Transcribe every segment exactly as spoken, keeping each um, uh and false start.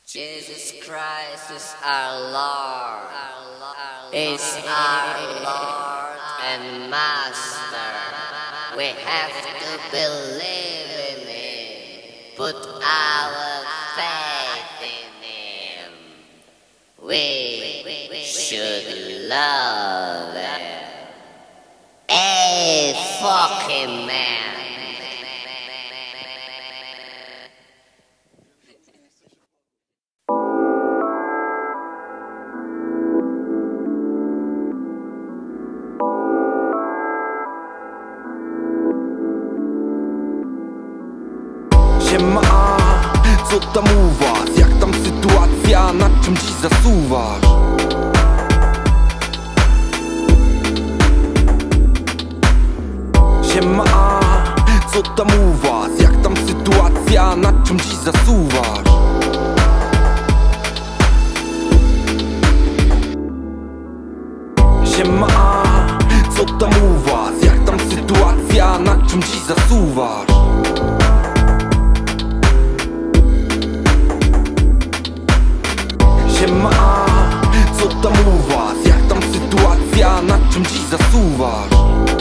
Jesus Christ is our Lord, is our Lord and Master. We have to believe in Him, put our faith in Him. We should love Him. Hey, fucking man. Siema, co tam u was? Jak tam sytuacja? Nad czym dziś zasuwasz? Siema, co tam u was? Jak tam sytuacja? Nad czym dziś zasuwasz? Siema, co tam u was? Jak tam sytuacja? Nad czym dziś zasuwasz? Siema, co tam u was? Jak tam sytuacja? Nad czym dziś zasuwasz?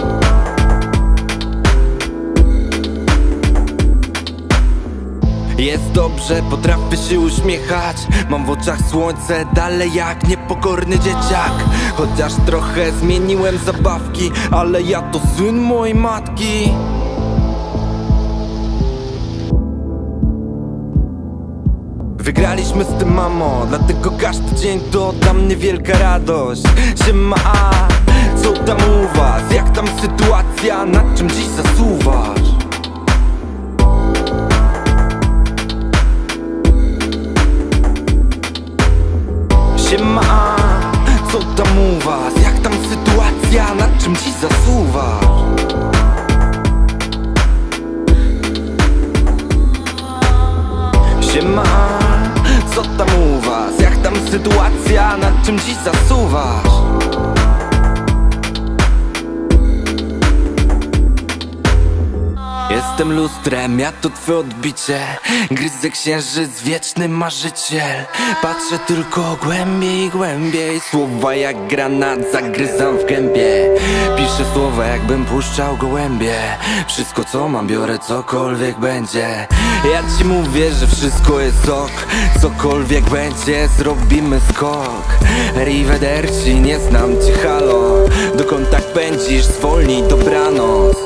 Jest dobrze, potrafię się uśmiechać. Mam w oczach słońce, dalej jak niepokorny dzieciak. Chociaż trochę zmieniłem zabawki, ale ja to syn mojej matki. Wygraliśmy z tym, mamo, dlatego każdy dzień to dla mnie wielka radość. Siema, a co tam u was? Jak tam sytuacja? Nad czym dziś zasuwasz? Siema, a co tam u was? Jak tam sytuacja? Nad czym dziś zasuwasz? Siema, co tam u was? Jak tam sytuacja? Nad czym dziś zasuwasz? Jestem lustrem, ja to twoje odbicie. Gryzę księżyc, wieczny marzyciel. Patrzę tylko głębiej i głębiej. Słowa jak granat zagryzam w gębie. Piszę słowa jakbym puszczał gołębie. Wszystko co mam biorę, cokolwiek będzie. Ja ci mówię, że wszystko jest ok. Cokolwiek będzie, zrobimy skok. Arrivederci, nie znam cię, halo. Dokąd tak pędzisz, zwolnij, dobranoc.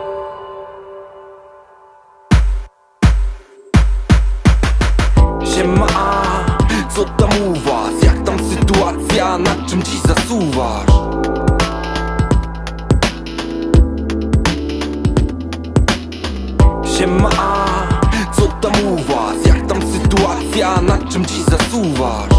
Siema, co tam u was? Jak tam sytuacja? Nad czym dziś zasuwasz? Siema, co tam u was? Jak tam sytuacja? Nad czym dziś zasuwasz?